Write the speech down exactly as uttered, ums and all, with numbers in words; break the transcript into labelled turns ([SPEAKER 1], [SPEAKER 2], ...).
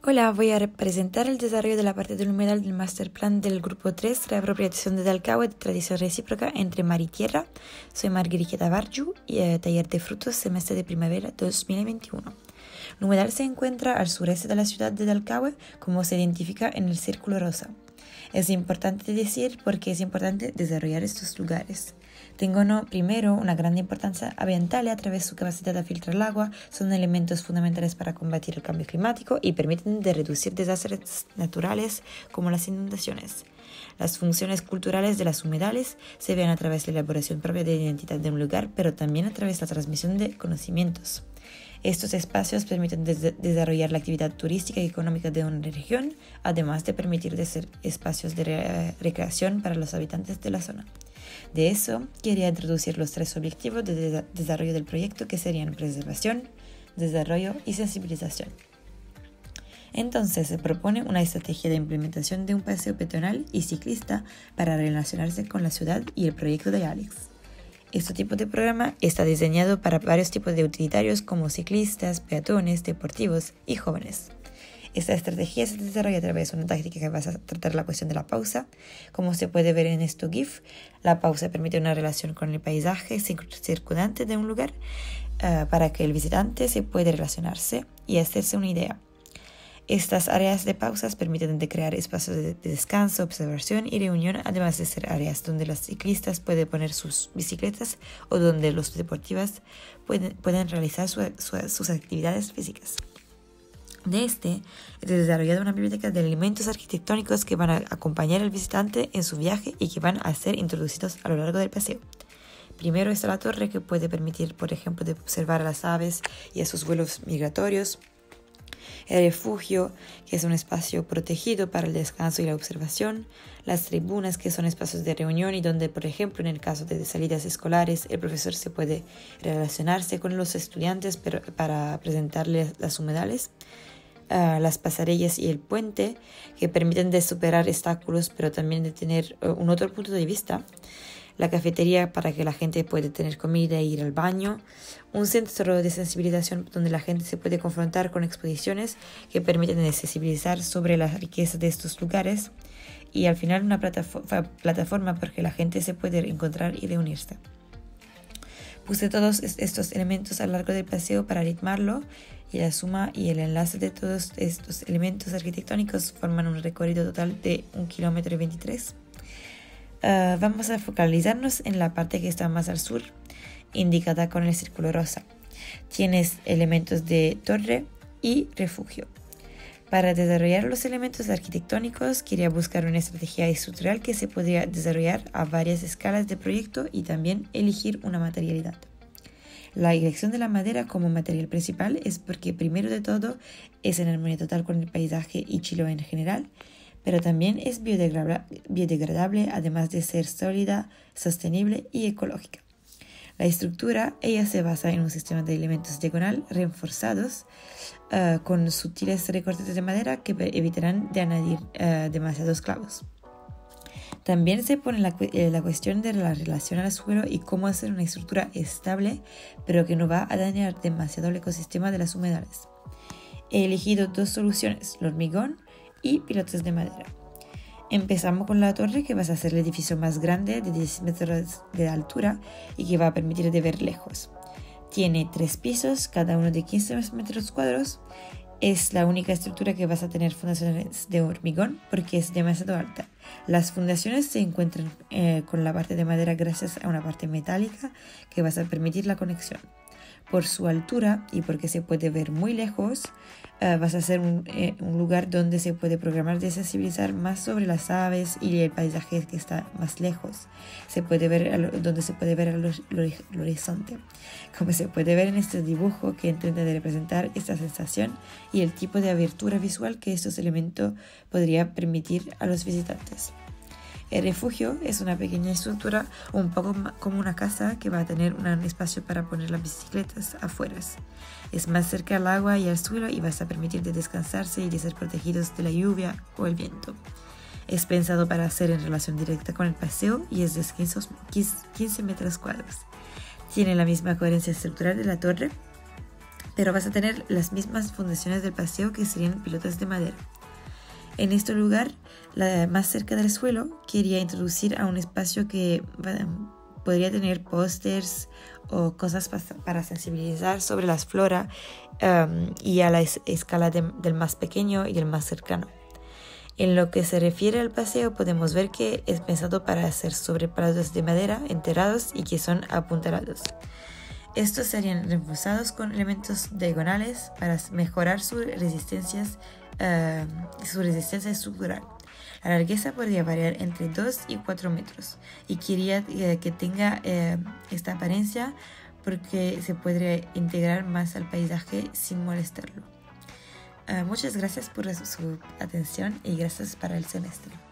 [SPEAKER 1] Hola, voy a presentar el desarrollo de la parte del humedal del Master Plan del Grupo tres, Reapropiación de Dalcahue de Tradición Recíproca entre Mar y Tierra. Soy Margarita Barju y eh, Taller de Frutos, semestre de primavera dos mil veintiuno. El humedal se encuentra al sureste de la ciudad de Dalcahue, como se identifica en el círculo rosa. Es importante decir porque es importante desarrollar estos lugares. Tengo no, primero una gran importancia ambiental a través de su capacidad de filtrar el agua, son elementos fundamentales para combatir el cambio climático y permiten de reducir desastres naturales como las inundaciones. Las funciones culturales de las humedales se ven a través de la elaboración propia de la identidad de un lugar, pero también a través de la transmisión de conocimientos. Estos espacios permiten des- desarrollar la actividad turística y económica de una región, además de permitir de ser espacios de re- recreación para los habitantes de la zona. De eso, quería introducir los tres objetivos de des- desarrollo del proyecto, que serían preservación, desarrollo y sensibilización. Entonces, se propone una estrategia de implementación de un paseo peatonal y ciclista para relacionarse con la ciudad y el proyecto de Alex. Este tipo de programa está diseñado para varios tipos de utilitarios como ciclistas, peatones, deportivos y jóvenes. Esta estrategia se desarrolla a través de una táctica que va a tratar la cuestión de la pausa. Como se puede ver en este GIF, la pausa permite una relación con el paisaje circundante de un lugar uh, para que el visitante se pueda relacionarse y hacerse una idea. Estas áreas de pausas permiten de crear espacios de descanso, observación y reunión, además de ser áreas donde los ciclistas pueden poner sus bicicletas o donde los deportistas pueden, pueden realizar su, su, sus actividades físicas. De este, he desarrollado una biblioteca de elementos arquitectónicos que van a acompañar al visitante en su viaje y que van a ser introducidos a lo largo del paseo. Primero está la torre, que puede permitir, por ejemplo, de observar a las aves y a sus vuelos migratorios. El refugio, que es un espacio protegido para el descanso y la observación. Las tribunas, que son espacios de reunión y donde, por ejemplo, en el caso de salidas escolares, el profesor se puede relacionarse con los estudiantes para presentarles las humedales. Uh, las pasarelas y el puente, que permiten de superar obstáculos, pero también de tener uh, un otro punto de vista. La cafetería, para que la gente pueda tener comida e ir al baño. Un centro de sensibilización donde la gente se puede confrontar con exposiciones que permiten de sensibilizar sobre la riqueza de estos lugares. Y al final una plataforma, plataforma para que la gente se pueda encontrar y reunirse. Puse todos estos elementos a lo largo del paseo para ritmarlo, y la suma y el enlace de todos estos elementos arquitectónicos forman un recorrido total de un kilómetro y veintitrés. Uh, vamos a focalizarnos en la parte que está más al sur, indicada con el círculo rosa. Tienes elementos de torre y refugio. Para desarrollar los elementos arquitectónicos, quería buscar una estrategia estructural que se podría desarrollar a varias escalas de proyecto y también elegir una materialidad. La elección de la madera como material principal es porque, primero de todo, es en armonía total con el paisaje y Chiloé en general, pero también es biodegradable, biodegradable, además de ser sólida, sostenible y ecológica. La estructura, ella se basa en un sistema de elementos diagonal reforzados uh, con sutiles recortes de madera que evitarán de añadir uh, demasiados clavos. También se pone la, eh, la cuestión de la relación al suelo y cómo hacer una estructura estable, pero que no va a dañar demasiado el ecosistema de las humedales. He elegido dos soluciones, el hormigón y pilotes de madera. Empezamos con la torre, que va a ser el edificio más grande de diez metros de altura y que va a permitir de ver lejos. Tiene tres pisos, cada uno de quince metros cuadrados. Es la única estructura que vas a tener fundaciones de hormigón porque es demasiado alta. Las fundaciones se encuentran eh, con la parte de madera gracias a una parte metálica que vas a permitir la conexión. Por su altura y porque se puede ver muy lejos, uh, vas a ser un, eh, un lugar donde se puede programar de sensibilizar más sobre las aves y el paisaje que está más lejos. Se puede ver al, donde se puede ver el, el, el horizonte. Como se puede ver en este dibujo, que intenta de representar esta sensación y el tipo de abertura visual que estos elementos podría permitir a los visitantes. El refugio es una pequeña estructura un poco como una casa que va a tener un espacio para poner las bicicletas afuera. Es más cerca al agua y al suelo y vas a permitir de descansarse y de ser protegidos de la lluvia o el viento. Es pensado para hacer en relación directa con el paseo y es de quince metros cuadrados. Tiene la misma coherencia estructural de la torre, pero vas a tener las mismas fundaciones del paseo que serían pilotas de madera. En este lugar, la, más cerca del suelo, quería introducir a un espacio que um, podría tener pósters o cosas pa para sensibilizar sobre la flora um, y a la es escala de, del más pequeño y el más cercano. En lo que se refiere al paseo, podemos ver que es pensado para hacer sobre palos de madera enterrados y que son apuntalados. Estos serían reforzados con elementos diagonales para mejorar su resistencia, uh, su resistencia estructural. La largueza podría variar entre dos y cuatro metros y quería uh, que tenga uh, esta apariencia porque se podría integrar más al paisaje sin molestarlo. Uh, muchas gracias por su atención y gracias para el semestre.